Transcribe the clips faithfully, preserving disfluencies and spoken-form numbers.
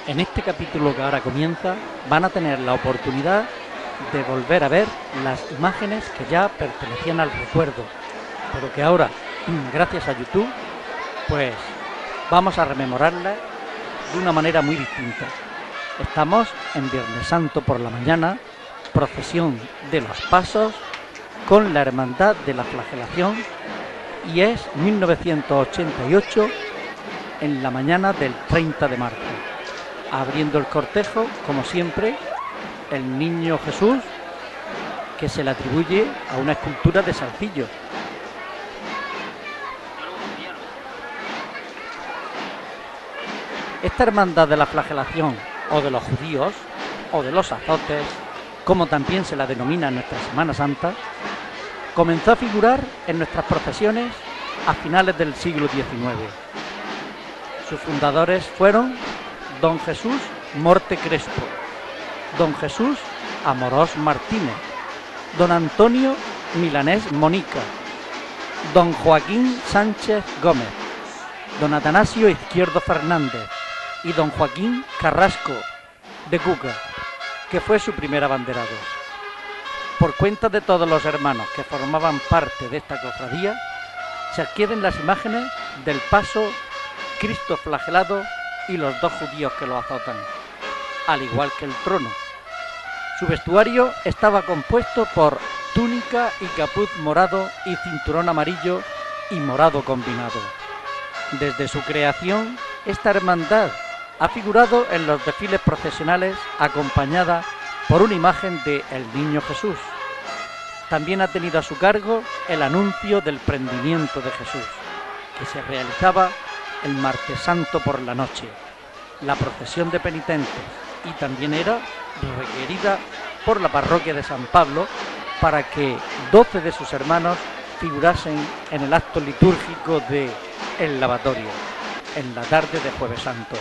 En este capítulo que ahora comienza van a tener la oportunidad de volver a ver las imágenes que ya pertenecían al recuerdo, pero que ahora, gracias a YouTube, pues vamos a rememorarlas de una manera muy distinta. Estamos en Viernes Santo por la mañana, procesión de los Pasos con la Hermandad de la Flagelación, y es mil novecientos ochenta y ocho en la mañana del treinta de marzo. Abriendo el cortejo, como siempre, el Niño Jesús, que se le atribuye a una escultura de Salcillo. Esta Hermandad de la Flagelación, o de los judíos, o de los azotes, como también se la denomina en nuestra Semana Santa, comenzó a figurar en nuestras procesiones a finales del siglo diecinueve. Sus fundadores fueron Don Jesús Morte Crespo, Don Jesús Amorós Martínez, Don Antonio Milanés Monica, Don Joaquín Sánchez Gómez, Don Atanasio Izquierdo Fernández y Don Joaquín Carrasco de Cuca, que fue su primer abanderado. Por cuenta de todos los hermanos que formaban parte de esta cofradía, se adquieren las imágenes del paso Cristo flagelado y los dos judíos que lo azotan, al igual que el trono. Su vestuario estaba compuesto por túnica y capuz morado y cinturón amarillo y morado combinado. Desde su creación, esta hermandad ha figurado en los desfiles procesionales acompañada por una imagen de el Niño Jesús. También ha tenido a su cargo el anuncio del prendimiento de Jesús, que se realizaba el martes santo por la noche, la procesión de penitentes, y también era requerida por la parroquia de San Pablo para que doce de sus hermanos figurasen en el acto litúrgico de el lavatorio, en la tarde de Jueves Santo.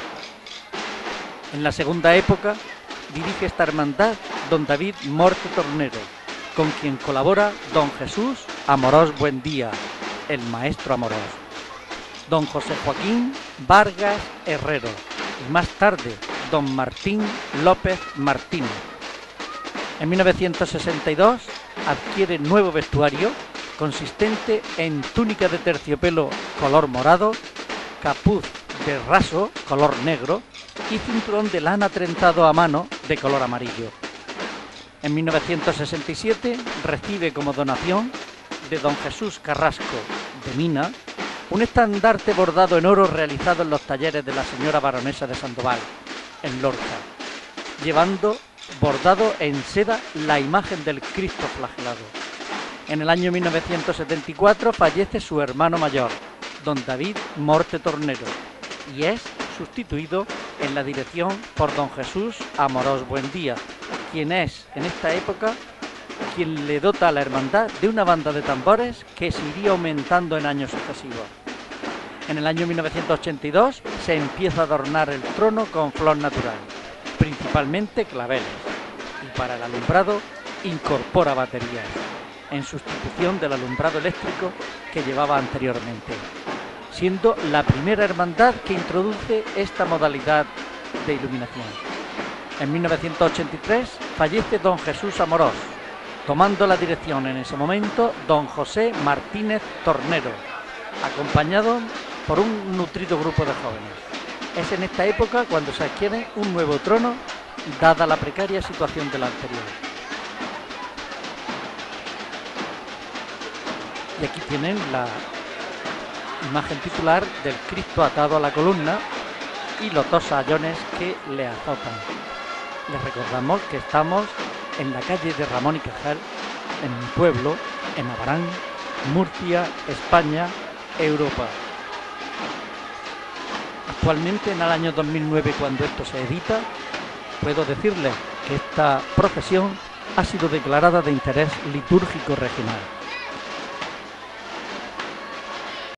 En la segunda época dirige esta hermandad don David Morte Tornero, con quien colabora don Jesús Amorós Buendía, el maestro Amorós, don José Joaquín Vargas Herrero y más tarde don Martín López Martínez. En mil novecientos sesenta y dos adquiere nuevo vestuario consistente en túnica de terciopelo color morado, capuz de raso color negro y cinturón de lana trenzado a mano de color amarillo. En mil novecientos sesenta y siete recibe como donación de don Jesús Carrasco de Mina un estandarte bordado en oro realizado en los talleres de la señora baronesa de Sandoval, en Lorca, llevando bordado en seda la imagen del Cristo flagelado. En el año mil novecientos setenta y cuatro fallece su hermano mayor, don David Morte Tornero, y es sustituido en la dirección por don Jesús Amorós Buendía, quien es en esta época quien le dota a la hermandad de una banda de tambores que se iría aumentando en años sucesivos. En el año mil novecientos ochenta y dos se empieza a adornar el trono con flor natural, principalmente claveles, y para el alumbrado incorpora baterías, en sustitución del alumbrado eléctrico que llevaba anteriormente, siendo la primera hermandad que introduce esta modalidad de iluminación. En mil novecientos ochenta y tres fallece don Jesús Amorós, tomando la dirección en ese momento don José Martínez Tornero, acompañado por un nutrido grupo de jóvenes. Es en esta época cuando se adquiere un nuevo trono, dada la precaria situación del anterior. Y aquí tienen la imagen titular del Cristo atado a la columna y los dos sayones que le azotan. Les recordamos que estamos en la calle de Ramón y Cajal, en mi pueblo, en Abarán, Murcia, España, Europa. Actualmente, en el año dos mil nueve, cuando esto se edita, puedo decirles que esta procesión ha sido declarada de interés litúrgico regional.